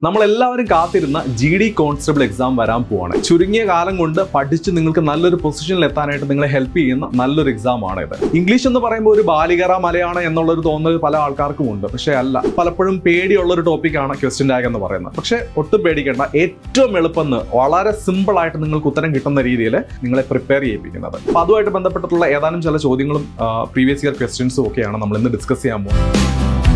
നമ്മളെല്ലാവരും കാത്തിരുന്ന GD constable exam വരാൻ പോവാണ്. ചുരുങ്ങിയ കാലം കൊണ്ട് പഠിച്ച് നിങ്ങൾക്ക് നല്ലൊരു പൊസിഷനിൽ എത്താനായിട്ട് നിങ്ങളെ ഹെൽപ്പ് ചെയ്യുന്ന നല്ലൊരു എക്സാം ആണ് ഇത്. ഇംഗ്ലീഷ് എന്ന് പറയുമ്പോൾ ഒരു ബാലികറ മലയാണ് എന്നുള്ളൊരു തോന്നൽ പല ആൾക്കാർക്കും ഉണ്ട്. പക്ഷേ അല്ല, പലപ്പോഴും പേടിയുള്ളൊരു ടോപ്പിക്കാണ് ക്വസ്റ്റ്യൻ ടാഗ് എന്ന് പറയുന്നത്. പക്ഷേ ഒട്ടും പേടിക്കേണ്ട, ഏറ്റവും എളുപ്പം വളരെ സിമ്പിൾ ആയിട്ട് നിങ്ങൾക്ക് ഉത്തരം കിട്ടുന്ന രീതിയിൽ നിങ്ങളെ പ്രിപ്പയർ ചെയ്യിപ്പിക്കുന്നത്. അപ്പോൾ അതുമായിട്ട് ബന്ധപ്പെട്ടിട്ടുള്ള ഏതാനും ചില ചോദ്യങ്ങളും പ്രീവിയസ് ഇയർ ക്വസ്റ്റ്യൻസും ഒക്കെയാണ് നമ്മൾ ഇന്ന് ഡിസ്കസ് ചെയ്യാൻ പോകുന്നത്.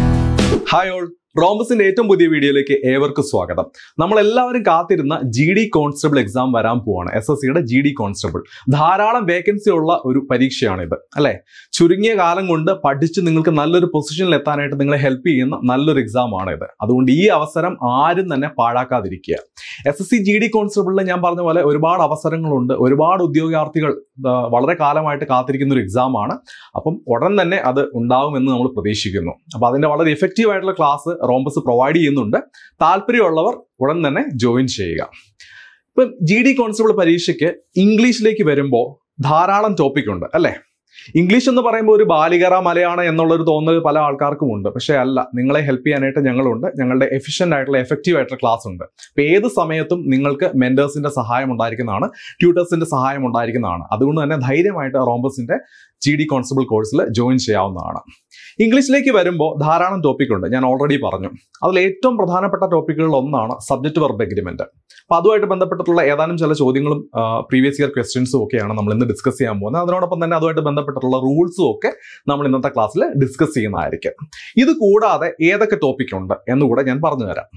ഹായ് ഓൾ, റോംബസിന്റെ ഏറ്റവും പുതിയ വീഡിയോയിലേക്ക് ഏവർക്കും സ്വാഗതം. നമ്മളെല്ലാവരും കാത്തിരുന്ന GD കോൺസ്റ്റബിൾ എക്സാം വരാൻ പോവാണ്. SSCയുടെ GD കോൺസ്റ്റബിൾ ധാരാളം വേക്കൻസി ഉള്ള ഒരു പരീക്ഷയാണിത്, അല്ലേ? ചുരുങ്ങിയ കാലം കൊണ്ട് പഠിച്ച് നിങ്ങൾക്ക് നല്ലൊരു പൊസിഷനിൽ എത്താനായിട്ട് നിങ്ങളെ ഹെൽപ്പ് ചെയ്യുന്ന നല്ലൊരു എക്സാം ആണ് ഇത്. അതുകൊണ്ട് ഈ അവസരം ആരും തന്നെ പാഴാക്കാതിരിക്കുക. SSC GD കോൺസ്റ്റബിളിൽ ഞാൻ പറഞ്ഞ പോലെ ഒരുപാട് അവസരങ്ങളുണ്ട്. ഒരുപാട് ഉദ്യോഗാർത്ഥികൾ വളരെ കാലമായിട്ട് കാത്തിരിക്കുന്ന ഒരു എക്സാം ആണ്. അപ്പം ഉടൻ തന്നെ അത് ഉണ്ടാവുമെന്ന് നമ്മൾ പ്രതീക്ഷിക്കുന്നു. അപ്പോൾ അതിന്റെ വളരെ എഫക്റ്റീവ് ആയിട്ടുള്ള ക്ലാസ് റോംബസ് പ്രൊവൈഡ് ചെയ്യുന്നുണ്ട്. താല്പര്യമുള്ളവർ ഉടൻ തന്നെ ജോയിൻ ചെയ്യുക. ഇപ്പം GD കോൺസ്റ്റബിൾ പരീക്ഷയ്ക്ക് ഇംഗ്ലീഷിലേക്ക് വരുമ്പോൾ ധാരാളം ടോപ്പിക് ഉണ്ട്, അല്ലേ? ഇംഗ്ലീഷ് എന്ന് പറയുമ്പോൾ ഒരു ബാലികറ മലയാണ് എന്നുള്ളൊരു തോന്നൽ പല ആൾക്കാർക്കും ഉണ്ട്. പക്ഷേ അല്ല, നിങ്ങളെ ഹെൽപ്പ് ചെയ്യാനായിട്ട് ഞങ്ങളുണ്ട്. ഞങ്ങളുടെ എഫിഷ്യൻ്റ് ആയിട്ടുള്ള എഫക്റ്റീവ് ആയിട്ടുള്ള ക്ലാസ് ഉണ്ട്. അപ്പോൾ ഏത് സമയത്തും നിങ്ങൾക്ക് മെന്റേഴ്സിന്റെ സഹായം ഉണ്ടായിരിക്കുന്നതാണ്, ട്യൂട്ടേഴ്സിന്റെ സഹായം ഉണ്ടായിരിക്കുന്നതാണ്. അതുകൊണ്ട് തന്നെ ധൈര്യമായിട്ട് റോംബസിന്റെ GD കോൺസ്റ്റബിൾ കോഴ്സിൽ ജോയിൻ ചെയ്യാവുന്നതാണ്. ഇംഗ്ലീഷിലേക്ക് വരുമ്പോൾ ധാരാളം ടോപ്പിക് ഉണ്ട്, ഞാൻ ഓൾറെഡി പറഞ്ഞു. അതിൽ ഏറ്റവും പ്രധാനപ്പെട്ട ടോപ്പിക്കുകളിൽ ഒന്നാണ് സബ്ജക്റ്റ് വെർബ് എഗ്രിമെന്റ്. അപ്പോൾ അതുമായിട്ട് ബന്ധപ്പെട്ടിട്ടുള്ള ഏതാനും ചില ചോദ്യങ്ങളും പ്രീവിയസ് ഇയർ ക്വസ്റ്റ്യൻസും ഒക്കെയാണ് നമ്മൾ ഇന്ന് ഡിസ്കസ് ചെയ്യാൻ പോകുന്നത്. അതിനോടൊപ്പം തന്നെ അതുമായിട്ട് ബന്ധപ്പെട്ടിട്ടുള്ള റൂൾസും ഒക്കെ നമ്മൾ ഇന്നത്തെ ക്ലാസ്സിൽ ഡിസ്കസ് ചെയ്യുന്നതായിരിക്കും. ഇത് കൂടാതെ ഏതൊക്കെ ടോപ്പിക് ഉണ്ട് എന്നുകൂടെ ഞാൻ പറഞ്ഞുതരാം.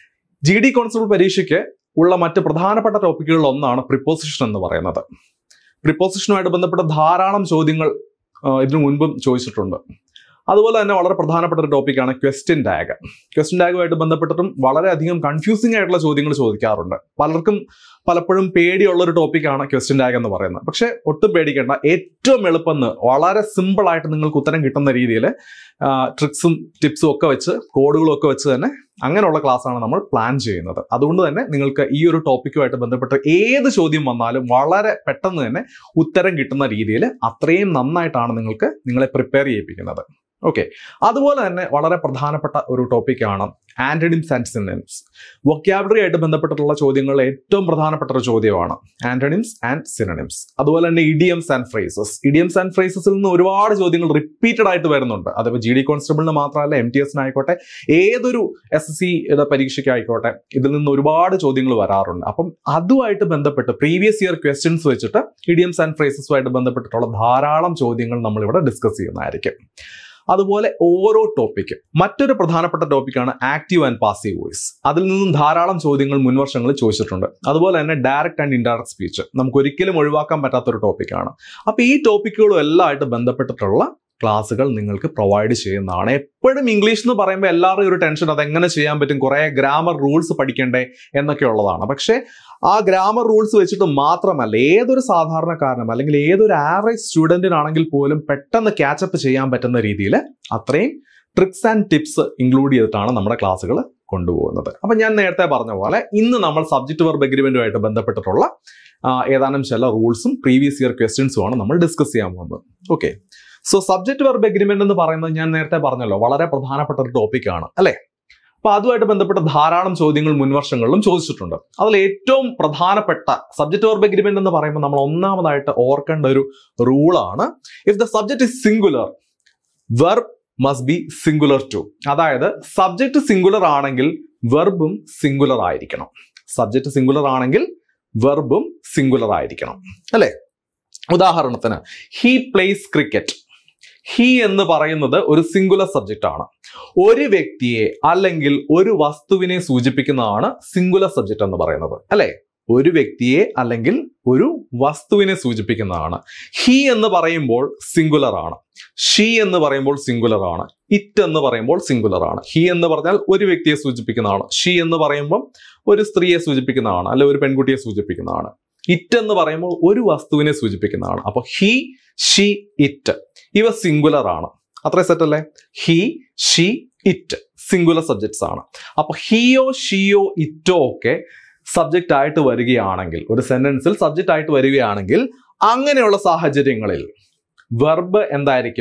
GD കോൺസ്റ്റബിൾ പരീക്ഷയ്ക്ക് ഉള്ള മറ്റ് പ്രധാനപ്പെട്ട ടോപ്പിക്കുകളിൽ ഒന്നാണ് പ്രിപ്പോസിഷൻ എന്ന് പറയുന്നത്. പ്രിപ്പോസിഷനുമായിട്ട് ബന്ധപ്പെട്ട ധാരാളം ചോദ്യങ്ങൾ ഇതിനു മുൻപും ചോദിച്ചിട്ടുണ്ട്. അതുപോലെ തന്നെ വളരെ പ്രധാനപ്പെട്ട ഒരു ടോപ്പിക്കാണ് ക്വസ്റ്റ്യൻ ടാഗ്. ക്വസ്റ്റ്യൻ ടാഗുമായിട്ട് ബന്ധപ്പെട്ടിട്ടും വളരെയധികം കൺഫ്യൂസിംഗ് ആയിട്ടുള്ള ചോദ്യങ്ങൾ ചോദിക്കാറുണ്ട്. പലർക്കും പലപ്പോഴും പേടിയുള്ളൊരു ടോപ്പിക്കാണ് ക്വസ്റ്റ്യൻ ടാഗ് എന്ന് പറയുന്നത്. പക്ഷേ ഒട്ടും പേടിക്കേണ്ട, ഏറ്റവും എളുപ്പം വളരെ സിമ്പിൾ ആയിട്ട് നിങ്ങൾക്ക് ഉത്തരം കിട്ടുന്ന രീതിയിൽ ട്രിക്സും ടിപ്സും ഒക്കെ വെച്ച്, കോഡുകളും ഒക്കെ വെച്ച് തന്നെ അങ്ങനെയുള്ള ക്ലാസ്സാണ് നമ്മൾ പ്ലാൻ ചെയ്യുന്നത്. അതുകൊണ്ട് തന്നെ നിങ്ങൾക്ക് ഈ ഒരു ടോപ്പിക്കുമായിട്ട് ബന്ധപ്പെട്ട് ഏത് ചോദ്യം വന്നാലും വളരെ പെട്ടെന്ന് തന്നെ ഉത്തരം കിട്ടുന്ന രീതിയിൽ അത്രയും നന്നായിട്ടാണ് നിങ്ങളെ പ്രിപ്പയർ ചെയ്യിപ്പിക്കുന്നത്. ഓക്കെ, അതുപോലെ തന്നെ വളരെ പ്രധാനപ്പെട്ട ഒരു ടോപ്പിക്കാണ് ആന്റണിംസ് ആൻഡ് സിനോണിംസ്. വൊക്കാബുലറി ആയിട്ട് ബന്ധപ്പെട്ടിട്ടുള്ള ചോദ്യങ്ങളിൽ ഏറ്റവും പ്രധാനപ്പെട്ട ഒരു ചോദ്യമാണ് ആന്റണിംസ് ആൻഡ് സിനോണിംസ്. അതുപോലെ തന്നെ idioms and phrases. Idioms and ഫ്രേസസിൽ നിന്ന് ഒരുപാട് ചോദ്യങ്ങൾ റിപ്പീറ്റഡ് ആയിട്ട് വരുന്നുണ്ട്. അതിപ്പോൾ GD കോൺസ്റ്റബിളിന് മാത്രമല്ല, MTSനായിക്കോട്ടെ, ഏതൊരു SSCയുടെ പരീക്ഷയ്ക്കായിക്കോട്ടെ, ഇതിൽ നിന്ന് ഒരുപാട് ചോദ്യങ്ങൾ വരാറുണ്ട്. അപ്പം അതുമായിട്ട് ബന്ധപ്പെട്ട് പ്രീവിയസ് ഇയർ ക്വസ്റ്റ്യൻസ് വെച്ചിട്ട് ഇഡിയംസ് ആൻഡ് ഫ്രേസസുമായിട്ട് ബന്ധപ്പെട്ടിട്ടുള്ള ധാരാളം ചോദ്യങ്ങൾ നമ്മളിവിടെ ഡിസ്കസ് ചെയ്യുന്നതായിരിക്കും. അതുപോലെ ഓരോ ടോപ്പിക്കും മറ്റൊരു പ്രധാനപ്പെട്ട ടോപ്പിക്കാണ് ആക്റ്റീവ് ആൻഡ് പാസീവ് വോയിസ്. അതിൽ നിന്നും ധാരാളം ചോദ്യങ്ങൾ മുൻവർഷങ്ങളിൽ ചോദിച്ചിട്ടുണ്ട്. അതുപോലെ തന്നെ ഡയറക്റ്റ് ആൻഡ് ഇൻഡയറക്റ്റ് സ്പീച്ച് നമുക്ക് ഒരിക്കലും ഒഴിവാക്കാൻ പറ്റാത്തൊരു ടോപ്പിക്കാണ്. അപ്പോൾ ഈ ടോപ്പിക്കുകളും എല്ലാം ആയിട്ട് ബന്ധപ്പെട്ടിട്ടുള്ള ക്ലാസ്സുകൾ നിങ്ങൾക്ക് പ്രൊവൈഡ് ചെയ്യുന്നതാണ്. എപ്പോഴും ഇംഗ്ലീഷ് എന്ന് പറയുമ്പോൾ എല്ലാവരും ഒരു ടെൻഷൻ, അതെങ്ങനെ ചെയ്യാൻ പറ്റും, കുറേ ഗ്രാമർ റൂൾസ് പഠിക്കണ്ടേ എന്നൊക്കെ ഉള്ളതാണ്. പക്ഷേ ആ ഗ്രാമർ റൂൾസ് വെച്ചിട്ട് മാത്രമല്ല, ഏതൊരു സാധാരണക്കാരനും അല്ലെങ്കിൽ ഏതൊരു ആവറേജ് സ്റ്റുഡൻറ്റിനാണെങ്കിൽ പോലും പെട്ടെന്ന് ക്യാച്ചപ്പ് ചെയ്യാൻ പറ്റുന്ന രീതിയിൽ അത്രയും ട്രിക്സ് ആൻഡ് ടിപ്സ് ഇൻക്ലൂഡ് ചെയ്തിട്ടാണ് നമ്മുടെ ക്ലാസ്സുകൾ കൊണ്ടുപോകുന്നത്. അപ്പം ഞാൻ നേരത്തെ പറഞ്ഞ പോലെ ഇന്ന് നമ്മൾ സബ്ജക്റ്റ് വെർബ് എഗ്രിമെന്റുമായിട്ട് ബന്ധപ്പെട്ടിട്ടുള്ള ഏതാനും ചില റൂൾസും പ്രീവിയസ് ഇയർ ക്വസ്റ്റ്യൻസുമാണ് നമ്മൾ ഡിസ്കസ് ചെയ്യാൻ പോകുന്നത്. Okay, so subject verb agreement എന്ന് പറയുന്നത് ഞാൻ നേരത്തെ പറഞ്ഞല്ലോ, വളരെ പ്രധാനപ്പെട്ട ഒരു ടോപ്പിക്കാണ്, അല്ലേ? അപ്പൊ അതുമായിട്ട് ബന്ധപ്പെട്ട ധാരാളം ചോദ്യങ്ങൾ മുൻവർഷങ്ങളിലും ചോദിച്ചിട്ടുണ്ട്. അതിൽ ഏറ്റവും പ്രധാനപ്പെട്ട സബ്ജക്റ്റ് വെർബ് എഗ്രിമെന്റ് എന്ന് പറയുമ്പോൾ നമ്മൾ ഒന്നാമതായിട്ട് ഓർക്കേണ്ട ഒരു റൂളാണ്, if the subject is singular, verb must be singular too. അതായത് സബ്ജക്ട് സിംഗുലർ ആണെങ്കിൽ വെർബും സിംഗുലർ ആയിരിക്കണം. സബ്ജക്ട് സിംഗുലർ ആണെങ്കിൽ വെർബും സിംഗുലർ ആയിരിക്കണം, അല്ലേ? ഉദാഹരണത്തിന്, ഹി പ്ലേസ് ക്രിക്കറ്റ്. ഹി എന്ന് പറയുന്നത് ഒരു സിംഗുലർ സബ്ജക്റ്റ് ആണ്. ഒരു വ്യക്തിയെ അല്ലെങ്കിൽ ഒരു വസ്തുവിനെ സൂചിപ്പിക്കുന്നതാണ് സിംഗുലർ സബ്ജക്റ്റ് എന്ന് പറയുന്നത്, അല്ലേ? ഒരു വ്യക്തിയെ അല്ലെങ്കിൽ ഒരു വസ്തുവിനെ സൂചിപ്പിക്കുന്നതാണ്. ഹി എന്ന് പറയുമ്പോൾ സിംഗുലർ ആണ്, ഷീ എന്ന് പറയുമ്പോൾ സിംഗുലർ ആണ്, ഇറ്റ് എന്ന് പറയുമ്പോൾ സിംഗുലർ ആണ്. ഹി എന്ന് പറഞ്ഞാൽ ഒരു വ്യക്തിയെ സൂചിപ്പിക്കുന്നതാണ്. ഷീ എന്ന് പറയുമ്പോൾ ഒരു സ്ത്രീയെ സൂചിപ്പിക്കുന്നതാണ്, അല്ലെ ഒരു പെൺകുട്ടിയെ സൂചിപ്പിക്കുന്നതാണ്. ഇറ്റ് എന്ന് പറയുമ്പോൾ ഒരു വസ്തുവിനെ സൂചിപ്പിക്കുന്നതാണ്. അപ്പൊ ഹി, ഷീ, ഇറ്റ് ഇവ സിംഗുലർ ആണ്. അത്ര സെറ്റ് അല്ലേ? He, she, it singular subjects ആണ്. അപ്പൊ ഹിയോ, ഷീയോ, ഇറ്റോ ഒക്കെ സബ്ജക്റ്റ് ആയിട്ട് വരികയാണെങ്കിൽ, ഒരു സെന്റൻസിൽ സബ്ജക്റ്റ് ആയിട്ട് വരികയാണെങ്കിൽ, അങ്ങനെയുള്ള സാഹചര്യങ്ങളിൽ വെർബ് എന്തായിരിക്കും?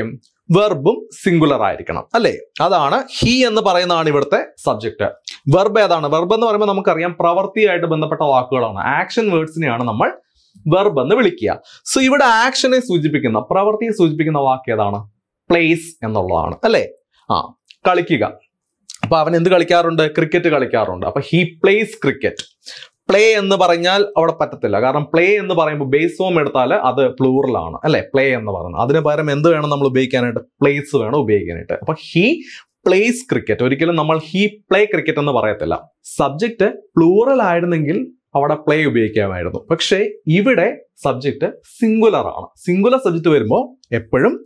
വെർബും സിംഗുലർ ആയിരിക്കണം അല്ലേ? അതാണ് ഹി എന്ന് പറയുന്നതാണ് ഇവിടുത്തെ സബ്ജക്റ്റ്. വെർബ് ഏതാണ്? വെർബ് എന്ന് പറയുമ്പോൾ നമുക്കറിയാം പ്രവൃത്തിയായിട്ട് ബന്ധപ്പെട്ട വാക്കുകളാണ്. ആക്ഷൻ വേർഡ്സിനെയാണ് നമ്മൾ വെർബ് എന്ന് വിളിക്കുക. സോ ഇവിടെ ആക്ഷനെ സൂചിപ്പിക്കുന്ന, പ്രവൃത്തിയെ സൂചിപ്പിക്കുന്ന വാക്ക് ഏതാണ്? പ്ലേസ് എന്നുള്ളതാണ് അല്ലേ? കളിക്കുക. അപ്പൊ അവൻ എന്ത് കളിക്കാറുണ്ട്? ക്രിക്കറ്റ് കളിക്കാറുണ്ട്. അപ്പൊ ഹി പ്ലേസ് ക്രിക്കറ്റ്. പ്ലേ എന്ന് പറഞ്ഞാൽ അവിടെ പറ്റത്തില്ല. കാരണം പ്ലേ എന്ന് പറയുമ്പോൾ ബേസ് ഫോം എടുത്താൽ അത് പ്ലൂറൽ ആണ് അല്ലെ? പ്ലേ എന്ന് പറയുന്നത്. അതിന് പകരം എന്ത് വേണം നമ്മൾ ഉപയോഗിക്കാനായിട്ട്? പ്ലേസ് വേണം ഉപയോഗിക്കാനായിട്ട്. അപ്പൊ ഹി പ്ലേസ് ക്രിക്കറ്റ്. ഒരിക്കലും നമ്മൾ ഹി പ്ലേ ക്രിക്കറ്റ് എന്ന് പറയത്തില്ല. സബ്ജക്റ്റ് പ്ലൂറൽ ആയിരുന്നെങ്കിൽ അവിടെ പ്ലേ ഉപയോഗിക്കാമായിരുന്നു. പക്ഷേ ഇവിടെ സബ്ജക്റ്റ് സിംഗുലർ ആണ്. സിംഗുലർ സബ്ജക്റ്റ് വരുമ്പോൾ എപ്പോഴും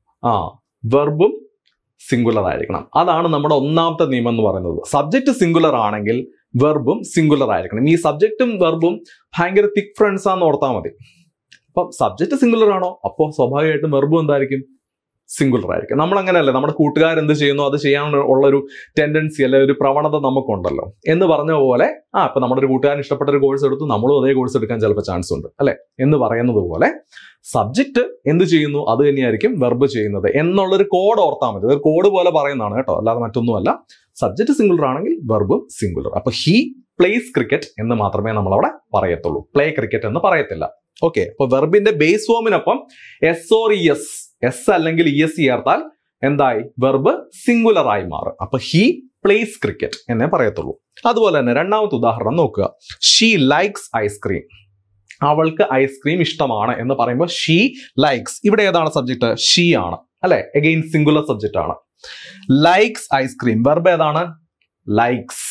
വെർബും സിംഗുലർ ആയിരിക്കണം. അതാണ് നമ്മുടെ ഒന്നാമത്തെ നിയമം എന്ന് പറയുന്നത്. സബ്ജക്റ്റ് സിംഗുലർ ആണെങ്കിൽ വെർബും സിംഗുലർ ആയിരിക്കണം. ഈ സബ്ജക്റ്റും വെർബും ഭയങ്കര തിക് ഫ്രണ്ട്സ് ആണെന്ന് ഓർത്താൽ മതി. അപ്പം സബ്ജക്റ്റ് സിംഗുലർ ആണോ, അപ്പോൾ സ്വാഭാവികമായിട്ടും വെർബും എന്തായിരിക്കും? സിംഗുലർ ആയിരിക്കും. നമ്മൾ അങ്ങനെയല്ലേ, നമ്മുടെ കൂട്ടുകാരെന്ത് ചെയ്യുന്നു അത് ചെയ്യാനുള്ള ഒരു ടെൻഡൻസി അല്ലെ, ഒരു പ്രവണത നമുക്കുണ്ടല്ലോ. എന്ന് പറഞ്ഞ പോലെ ഇപ്പൊ നമ്മുടെ ഒരു കൂട്ടുകാരൻ ഇഷ്ടപ്പെട്ട ഒരു കോഴ്സ് എടുത്തു, നമ്മളും അതേ കോഴ്സ് എടുക്കാൻ ചിലപ്പോൾ ചാൻസ് ഉണ്ട് അല്ലെ? എന്ന് പറയുന്നത് പോലെ സബ്ജക്റ്റ് എന്ത് ചെയ്യുന്നു അത് തന്നെയായിരിക്കും വെർബ് ചെയ്യുന്നത് എന്നുള്ളൊരു കോഡ് ഓർത്താൽ മതി. അതൊരു കോഡ് പോലെ പറയുന്നതാണ് കേട്ടോ, അല്ലാതെ മറ്റൊന്നുമല്ല. സബ്ജക്റ്റ് സിംഗുലർ ആണെങ്കിൽ വെർബും സിംഗുലർ. അപ്പൊ ഹി പ്ലേസ് ക്രിക്കറ്റ് എന്ന് മാത്രമേ നമ്മൾ അവിടെ പറയത്തുള്ളൂ. പ്ലേ ക്രിക്കറ്റ് എന്ന് പറയത്തില്ല. ഓക്കെ, അപ്പൊ വെർബിന്റെ ബേസ് ഫോമിനൊപ്പം എസ് ഓർ ഇഎസ്, എസ് അല്ലെങ്കിൽ ഇഎസ് ചേർത്താൽ എന്തായി? വെർബ് സിംഗുലർ ആയി മാറും. അപ്പൊ ഹി പ്ലേസ് ക്രിക്കറ്റ് എന്നേ പറയത്തുള്ളൂ. അതുപോലെ തന്നെ രണ്ടാമത്തെ ഉദാഹരണം നോക്കുക. She likes ice cream. അവൾക്ക് ഐസ്ക്രീം ഇഷ്ടമാണ് എന്ന് പറയുമ്പോൾ ഷീ ലൈക്സ്. ഇവിടെ ഏതാണ് സബ്ജക്ട്? ഷീ ആണ് അല്ലെ? അഗെയിൻ സിംഗുലർ സബ്ജക്റ്റ് ആണ്. Likes ice cream. വെർബ് ഏതാണ്? ലൈക്സ്.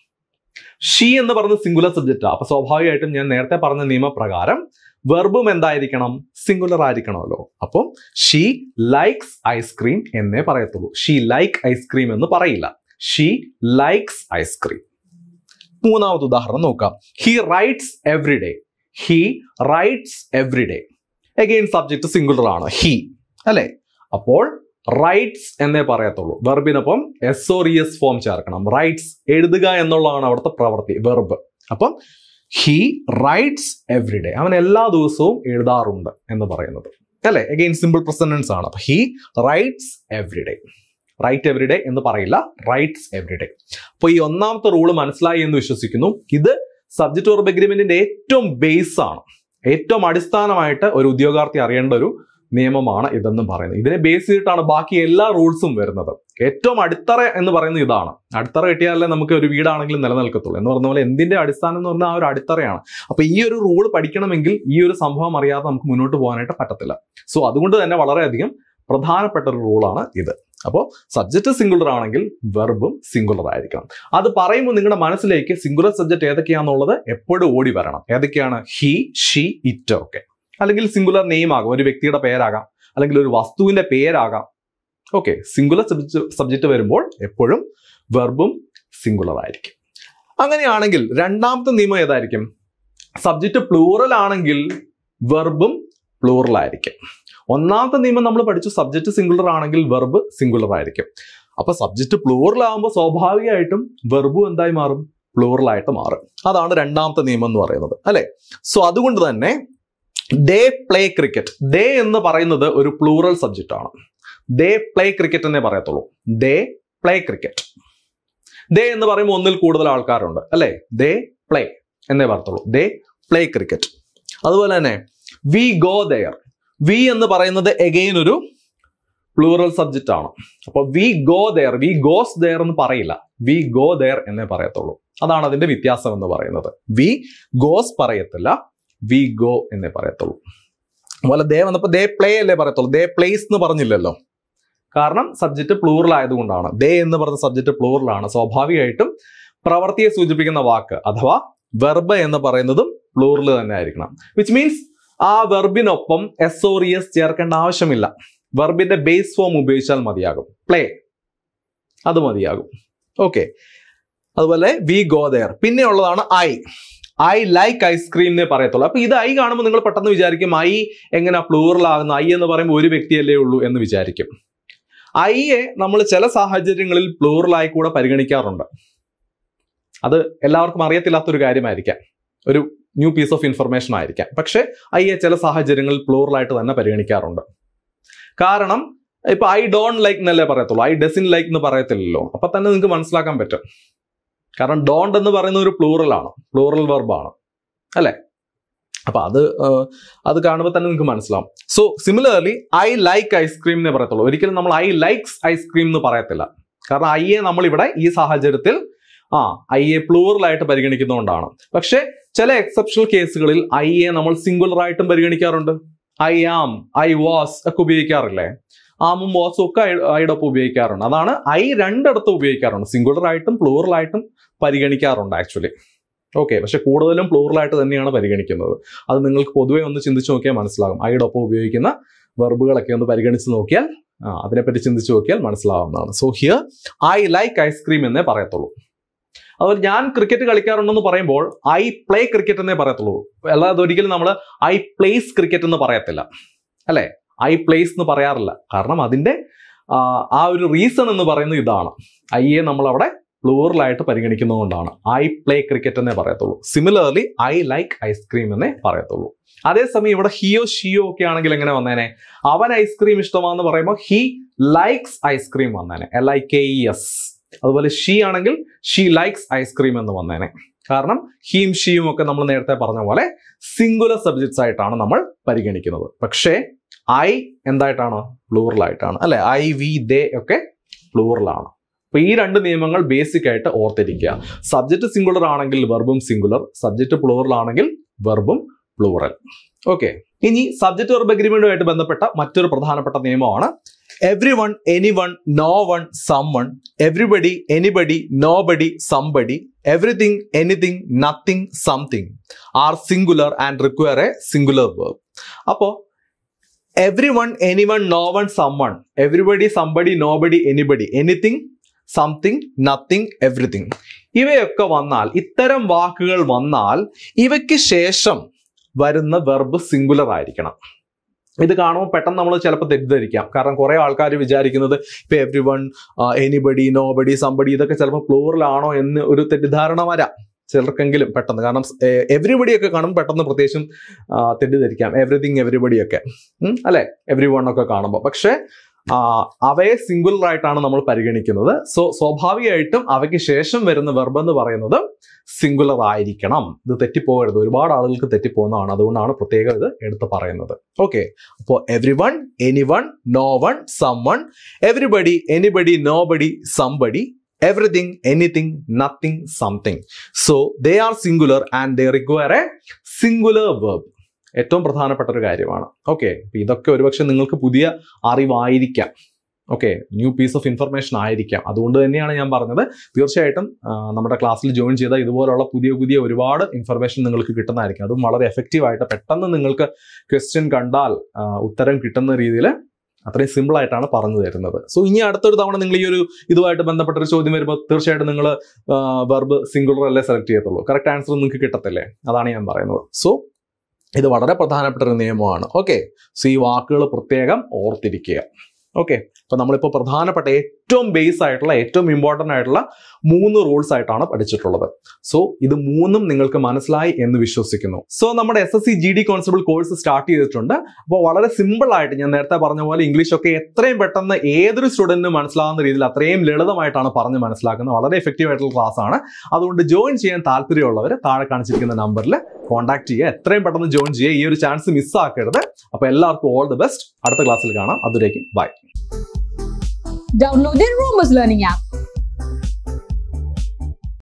ഷീ എന്ന് പറയുന്നത് സിംഗുലർ സബ്ജക്റ്റ്. അപ്പൊ സ്വാഭാവികമായിട്ടും ഞാൻ നേരത്തെ പറഞ്ഞ നിയമപ്രകാരം വെർബും എന്തായിരിക്കണം? സിംഗുലർ ആയിരിക്കണമല്ലോ. അപ്പം ഷീ ലൈക്സ് ഐസ്ക്രീം എന്നേ പറയത്തുള്ളൂ. ഷീ ലൈക്ക് ഐസ്ക്രീം എന്ന് പറയില്ല. She likes ice cream. മൂന്നാമത്തെ ഉദാഹരണം നോക്കാം. He writes every day. He writes every day. Again subject singular ആണ്, ഹി അല്ലെ? അപ്പോൾ റൈറ്റ്സ് എന്നേ പറയത്തുള്ളൂ. വെർബിനൊപ്പം S or E S form ചേർക്കണം. റൈറ്റ്സ് എഴുതുക എന്നുള്ളതാണ് അവിടുത്തെ പ്രവൃത്തി, വെർബ്. അപ്പം ഹി റൈറ്റ്സ് എവറി ഡേ. അവൻ എല്ലാ ദിവസവും എഴുതാറുണ്ട് എന്ന് പറയുന്നത് അല്ലെ? അഗെയിൻ സിമ്പിൾ പ്രസന്റൻസ് ആണ്. അപ്പൊ he writes every day. Write every day എന്ന് പറയില്ല, റൈറ്റ്സ് എവറി ഡേ. അപ്പൊ ഈ ഒന്നാമത്തെ റൂള് മനസ്സിലായി എന്ന് വിശ്വസിക്കുന്നു. ഇത് സബ്ജക്ട് വെർബ് എഗ്രിമെന്റിന്റെ ഏറ്റവും ബേസ് ആണ്. ഏറ്റവും അടിസ്ഥാനമായിട്ട് ഒരു ഉദ്യോഗാർത്ഥി അറിയേണ്ട ഒരു നിയമമാണ് ഇതെന്ന് പറയുന്നത്. ഇതിനെ ബേസ് ചെയ്തിട്ടാണ് ബാക്കി എല്ലാ റൂൾസും വരുന്നത്. ഏറ്റവും അടിത്തറ എന്ന് പറയുന്നത് ഇതാണ്. അടിത്തറ കിട്ടിയാലേ നമുക്ക് ഒരു വീടാണെങ്കിലും നിലനിൽക്കത്തുള്ളൂ എന്ന് പറഞ്ഞ പോലെ എന്തിന്റെ അടിസ്ഥാനം എന്ന് പറഞ്ഞാൽ ആ ഒരു അടിത്തറയാണ്. അപ്പൊ ഈ ഒരു റൂൾ പഠിക്കണമെങ്കിൽ ഈ ഒരു സംഭവം അറിയാതെ നമുക്ക് മുന്നോട്ട് പോകാനായിട്ട് പറ്റത്തില്ല. സോ അതുകൊണ്ട് തന്നെ വളരെയധികം പ്രധാനപ്പെട്ട ഒരു റൂളാണ് ഇത്. അപ്പോൾ സബ്ജക്റ്റ് സിംഗുലർ ആണെങ്കിൽ വെർബും സിംഗുലർ ആയിരിക്കണം. അത് പറയുമ്പോൾ നിങ്ങളുടെ മനസ്സിലേക്ക് സിംഗുലർ സബ്ജക്റ്റ് ഏതൊക്കെയാണെന്നുള്ളത് എപ്പോഴും ഓടി വരണം. ഏതൊക്കെയാണ്? He, she, it. ഓക്കെ, അല്ലെങ്കിൽ സിംഗുലർ നെയിം ആകാം, ഒരു വ്യക്തിയുടെ പേരാകാം, അല്ലെങ്കിൽ ഒരു വസ്തുവിന്റെ പേരാകാം. ഓക്കെ, സിംഗുലർ സബ്ജക്റ്റ് വരുമ്പോൾ എപ്പോഴും വെർബും സിംഗുലർ ആയിരിക്കും. അങ്ങനെയാണെങ്കിൽ രണ്ടാമത്തെ നിയമം ഏതായിരിക്കും? സബ്ജക്റ്റ് പ്ലൂറൽ ആണെങ്കിൽ വെർബും പ്ലൂറൽ ആയിരിക്കും. ഒന്നാമത്തെ നിയമം നമ്മൾ പഠിച്ചു, സബ്ജക്റ്റ് സിംഗുലർ ആണെങ്കിൽ വെർബ് സിംഗുലർ ആയിരിക്കും. അപ്പൊ സബ്ജക്റ്റ് പ്ലൂറൽ ആകുമ്പോൾ സ്വാഭാവികമായിട്ടും വെർബും എന്തായി മാറും? പ്ലൂറൽ ആയിട്ട് മാറും. അതാണ് രണ്ടാമത്തെ നിയമം എന്ന് പറയുന്നത് അല്ലെ? സോ അതുകൊണ്ട് തന്നെ ദേ പ്ലേ ക്രിക്കറ്റ്. ദേ എന്ന് പറയുന്നത് ഒരു പ്ലൂറൽ സബ്ജക്റ്റ് ആണ്. ദേ പ്ലേ ക്രിക്കറ്റ് എന്നേ പറയത്തുള്ളൂ. They play cricket. ദേ എന്ന് പറയുമ്പോൾ ഒന്നിൽ കൂടുതൽ ആൾക്കാരുണ്ട് അല്ലെ? ദേ പ്ലേ എന്നേ പറയത്തുള്ളൂ. They play cricket. അതുപോലെ തന്നെ വി ഗോ ദെയർ. വി എന്ന് പറയുന്നത് എഗെയിൻ ഒരു പ്ലൂറൽ സബ്ജക്റ്റ് ആണ്. അപ്പൊ we go there, we goes there എന്ന് പറയില്ല, വി ഗോ ദെയർ എന്നേ പറയത്തുള്ളൂ. അതാണ് അതിന്റെ വ്യത്യാസം എന്ന് പറയുന്നത്. വി ഗോസ് പറയത്തില്ല, വി ഗോ എന്നേ പറയത്തുള്ളൂ. അതുപോലെ ദേ വന്നപ്പോൾ ദേ പ്ലേ അല്ലേ പറയത്തുള്ളൂ. ദേ പ്ലേസ് എന്ന് പറഞ്ഞില്ലല്ലോ, കാരണം സബ്ജക്റ്റ് പ്ലൂറൽ ആയതുകൊണ്ടാണ്. ദേ എന്ന് പറഞ്ഞ സബ്ജക്റ്റ് പ്ലൂറൽ ആണ്. സ്വാഭാവികമായിട്ടും പ്രവൃത്തിയെ സൂചിപ്പിക്കുന്ന വാക്ക് അഥവാ വെർബ് എന്ന് പറയുന്നതും പ്ലൂറൽ തന്നെ ആയിരിക്കണം. വിച്ച് മീൻസ് ആ വെർബിനൊപ്പം എസ് ഓർ ഇ എസ് ചേർക്കേണ്ട ആവശ്യമില്ല. വെർബിന്റെ ബേസ് ഫോം ഉപയോഗിച്ചാൽ മതിയാകും. പ്ലേ അത് മതിയാകും. ഓക്കെ, അതുപോലെ വി ഗോ ദെയർ. പിന്നെ ഉള്ളതാണ് ഐ ലൈക്ക് ഐസ്ക്രീം എന്നേ പറയത്തുള്ളൂ. അപ്പൊ ഇത് ഐ കാണുമ്പോൾ നിങ്ങൾ പെട്ടെന്ന് വിചാരിക്കും ഐ എങ്ങനെ പ്ലൂറൽ ആകുന്നു? ഐ എന്ന് പറയുമ്പോൾ ഒരു വ്യക്തിയല്ലേ ഉള്ളൂ എന്ന് വിചാരിക്കും. ഐയെ നമ്മൾ ചില സാഹചര്യങ്ങളിൽ പ്ലൂറലായി കൂടെ പരിഗണിക്കാറുണ്ട്. അത് എല്ലാവർക്കും അറിയത്തില്ലാത്തൊരു കാര്യമായിരിക്കാം, ഒരു ന്യൂ പീസ് ഓഫ് ഇൻഫർമേഷൻ ആയിരിക്കാം. പക്ഷെ ഐയെ ചില സാഹചര്യങ്ങളിൽ പ്ലൂറലായിട്ട് തന്നെ പരിഗണിക്കാറുണ്ട്. കാരണം ഇപ്പൊ ഐ ഡോണ്ട് ലൈക്ക് എന്നല്ലേ പറയത്തുള്ളൂ, ഐ ഡസൻ ലൈക്ക് എന്ന് പറയത്തില്ലല്ലോ. അപ്പൊ തന്നെ നിങ്ങൾക്ക് മനസ്സിലാക്കാൻ പറ്റും. കാരണം ഡോണ്ട് എന്ന് പറയുന്ന ഒരു പ്ലൂറലാണ്, പ്ലൂറൽ വെർബാണ് അല്ലെ. അപ്പൊ അത് കാണുമ്പോൾ തന്നെ നിങ്ങൾക്ക് മനസ്സിലാവും. So similarly I like ice cream എന്നേ പറയത്തുള്ളൂ. ഒരിക്കലും നമ്മൾ ഐ ലൈക്സ് ഐസ്ക്രീം എന്ന് പറയത്തില്ല. കാരണം ഐയെ നമ്മളിവിടെ ഈ സാഹചര്യത്തിൽ ഐയെ പ്ലൂറലായിട്ട് പരിഗണിക്കുന്നതുകൊണ്ടാണ്. പക്ഷെ ചില എക്സെപ്ഷണൽ കേസുകളിൽ ഐയെ നമ്മൾ സിംഗുലർ ആയിട്ടും പരിഗണിക്കാറുണ്ട്. ഐ ആം, ഐ വാസ് ഒക്കെ ഉപയോഗിക്കാറില്ലേ? ആമും വാസും ഒക്കെ ഐയുടെ ഒപ്പം ഉപയോഗിക്കാറുണ്ട്. അതാണ് ഐ രണ്ടിടത്തും ഉപയോഗിക്കാറുണ്ട്, സിംഗുലർ ആയിട്ടും പ്ലൂറലായിട്ടും പരിഗണിക്കാറുണ്ട് ആക്ച്വലി. ഓക്കെ, പക്ഷെ കൂടുതലും പ്ലൂറലായിട്ട് തന്നെയാണ് പരിഗണിക്കുന്നത്. അത് നിങ്ങൾക്ക് പൊതുവെ ഒന്ന് ചിന്തിച്ച് നോക്കിയാൽ മനസ്സിലാകും. ഐയുടെ ഒപ്പം ഉപയോഗിക്കുന്ന വെർബുകളൊക്കെ ഒന്ന് പരിഗണിച്ച് നോക്കിയാൽ, അതിനെപ്പറ്റി ചിന്തിച്ച് നോക്കിയാൽ മനസ്സിലാവുന്നതാണ്. So here I like ice cream എന്നേ പറയത്തുള്ളൂ. അതുപോലെ ഞാൻ ക്രിക്കറ്റ് കളിക്കാറുണ്ടെന്ന് പറയുമ്പോൾ ഐ പ്ലേ ക്രിക്കറ്റ് എന്നേ പറയത്തുള്ളൂ. അല്ലാതെ ഒരിക്കലും നമ്മൾ ഐ പ്ലേസ് ക്രിക്കറ്റ് എന്ന് പറയത്തില്ല അല്ലെ. ഐ പ്ലേസ് എന്ന് പറയാറില്ല. കാരണം അതിന്റെ ആ ഒരു റീസൺ എന്ന് പറയുന്നത് ഇതാണ്, ഐയെ നമ്മൾ അവിടെ പ്ലൂറലായിട്ട് പരിഗണിക്കുന്നതുകൊണ്ടാണ് ഐ പ്ലേ ക്രിക്കറ്റ് എന്നേ പറയത്തുള്ളൂ. സിമിലർലി ഐ ലൈക്ക് ഐസ്ക്രീം എന്നേ പറയത്തുള്ളൂ. അതേസമയം ഇവിടെ ഹിയോ ഷിയോ ഒക്കെ ആണെങ്കിൽ എങ്ങനെ വന്നേനെ? അവൻ ഐസ്ക്രീം ഇഷ്ടമാണെന്ന് പറയുമ്പോൾ ഹി ലൈക്സ് ഐസ്ക്രീം വന്നേനെ, LIKES. അതുപോലെ ഷീ ആണെങ്കിൽ ഷീ ലൈക്സ് ഐസ്ക്രീം എന്ന് വന്നേനെ. കാരണം ഹീം ഷീയും ഒക്കെ നമ്മൾ നേരത്തെ പറഞ്ഞ പോലെ സിംഗുലർ സബ്ജക്ട്സ് ആയിട്ടാണ് നമ്മൾ പരിഗണിക്കുന്നത്. പക്ഷേ ഐ എന്തായിട്ടാണ്? പ്ലൂറലായിട്ടാണ് അല്ലെ. ഐ, വി, ദേ ഒക്കെ പ്ലൂറലാണ്. അപ്പൊ ഈ രണ്ട് നിയമങ്ങൾ ബേസിക് ആയിട്ട് ഓർത്തിരിക്കുക. സബ്ജക്ട് സിംഗുലർ ആണെങ്കിൽ വെർബും സിംഗുലർ, സബ്ജക്ട് പ്ലൂറൽ ആണെങ്കിൽ വെർബും പ്ലൂറൽ. ഓക്കെ, ഇനി സബ്ജക്ട് വെർബ് അഗ്രിമെന്റുമായിട്ട് ബന്ധപ്പെട്ട മറ്റൊരു പ്രധാനപ്പെട്ട നിയമമാണ് everyone, anyone, no one, someone, everybody, anybody, nobody, somebody, everything, anything, nothing, something are singular and require a singular verb. അപ്പോ everyone, anyone, no one, someone, everybody, somebody, nobody, anybody, anything, something, nothing, everything, ഇവയൊക്കെ വന്നാൽ, ഇത്തരം വാക്കുകൾ വന്നാൽ ഇവയ്ക്ക് ശേഷം വരുന്ന verb singular ആയിരിക്കണം. ഇത് കാണുമ്പോൾ പെട്ടെന്ന് നമ്മൾ ചിലപ്പോൾ തെറ്റിദ്ധരിക്കാം. കാരണം കുറെ ആൾക്കാർ വിചാരിക്കുന്നത് ഇപ്പൊ everyone, anybody, nobody, somebody ഇതൊക്കെ ചിലപ്പോൾ പ്ലൂറൽ ആണോ എന്ന് ഒരു തെറ്റിദ്ധാരണ വരാം ചിലർക്കെങ്കിലും പെട്ടെന്ന്. കാരണം എവ്രിബഡി ഒക്കെ കാണുമ്പോൾ പെട്ടെന്ന് പ്രത്യേകിച്ചും തെറ്റിദ്ധരിക്കാം, എവറിതിങ് എവരിബഡി ഒക്കെ അല്ലെ, എവ്രി വൺ ഒക്കെ കാണുമ്പോൾ. പക്ഷെ അവയെ സിംഗുലർ ആയിട്ടാണ് നമ്മൾ പരിഗണിക്കുന്നത്. സോ സ്വാഭാവികമായിട്ടും അവയ്ക്ക് ശേഷം വരുന്ന വെർബ് എന്ന് പറയുന്നത് സിംഗുലർ ആയിരിക്കണം. ഇത് തെറ്റിപ്പോകരുത്, ഒരുപാട് ആളുകൾക്ക് തെറ്റിപ്പോകുന്നതാണ്. അതുകൊണ്ടാണ് പ്രത്യേകം ഇത് എടുത്ത് പറയുന്നത്. ഓക്കെ, അപ്പോൾ everyone, anyone, no one, someone, everybody, anybody, nobody, somebody, everything, anything, nothing, something. So they are singular and they require a singular verb. ഏറ്റവും പ്രധാനപ്പെട്ട ഒരു കാര്യമാണ്. ഓക്കെ, ഇതൊക്കെ ഒരുപക്ഷെ നിങ്ങൾക്ക് പുതിയ അറിവായിരിക്കാം. Okay, new piece of information ആയിരിക്കാം. അതുകൊണ്ട് തന്നെയാണ് ഞാൻ പറഞ്ഞത്, തീർച്ചയായിട്ടും നമ്മുടെ ക്ലാസ്സിൽ ജോയിൻ ചെയ്താൽ ഇതുപോലുള്ള പുതിയ ഒരുപാട് ഇൻഫർമേഷൻ നിങ്ങൾക്ക് കിട്ടുന്നതായിരിക്കും. അതും വളരെ എഫക്റ്റീവായിട്ട് പെട്ടെന്ന് നിങ്ങൾക്ക് ക്വസ്റ്റ്യൻ കണ്ടാൽ ഉത്തരം കിട്ടുന്ന രീതിയിൽ അത്രയും സിമ്പിൾ ആയിട്ടാണ് പറഞ്ഞു തരുന്നത്. സോ ഇനി അടുത്തൊരു തവണ നിങ്ങൾ ഈ ഒരു ഇതുമായിട്ട് ബന്ധപ്പെട്ടൊരു ചോദ്യം വരുമ്പോൾ തീർച്ചയായിട്ടും നിങ്ങൾ വെർബ് സിംഗുലർ അല്ലേ സെലക്ട് ചെയ്യത്തുള്ളൂ. കറക്റ്റ് ആൻസർ നിങ്ങൾക്ക് കിട്ടത്തില്ലേ? അതാണ് ഞാൻ പറയുന്നത്. സോ ഇത് വളരെ പ്രധാനപ്പെട്ട ഒരു നിയമമാണ്. ഓക്കെ, സോ ഈ വാക്കുകൾ പ്രത്യേകം ഓർത്തിരിക്കുക. ഓക്കെ, അപ്പൊ നമ്മളിപ്പോൾ പ്രധാനപ്പെട്ട ഏറ്റവും ബേസ് ആയിട്ടുള്ള ഏറ്റവും ഇമ്പോർട്ടൻ്റ് ആയിട്ടുള്ള 3 റൂൾസ് ആയിട്ടാണ് പഠിച്ചിട്ടുള്ളത്. സോ ഇത് 3ഉം നിങ്ങൾക്ക് മനസ്സിലായി എന്ന് വിശ്വസിക്കുന്നു. സോ നമ്മുടെ SSC GD constable course start ചെയ്തിട്ടുണ്ട്. അപ്പോൾ വളരെ സിമ്പിൾ ആയിട്ട് ഞാൻ നേരത്തെ പറഞ്ഞ പോലെ ഇംഗ്ലീഷ് ഒക്കെ എത്രയും പെട്ടെന്ന് ഏതൊരു സ്റ്റുഡന്റിനും മനസ്സിലാവുന്ന രീതിയിൽ അത്രയും ലളിതമായിട്ടാണ് പറഞ്ഞ് മനസ്സിലാക്കുന്നത്. വളരെ എഫക്റ്റീവ് ആയിട്ടുള്ള ക്ലാസ് ആണ്. അതുകൊണ്ട് ജോയിൻ ചെയ്യാൻ താല്പര്യമുള്ളവർ താഴെ കാണിച്ചിരിക്കുന്ന നമ്പറിൽ കോൺടാക്ട് ചെയ്യുക. എത്രയും പെട്ടെന്ന് ജോയിൻ ചെയ്യുക. ഈ ഒരു ചാൻസ് മിസ്സാക്കരുത്. അപ്പോൾ എല്ലാവർക്കും ഓൾ ദി ബെസ്റ്റ്. അടുത്ത ക്ലാസ്സിൽ കാണാം. അതുവരേക്കും bye. Download the Romos Learning app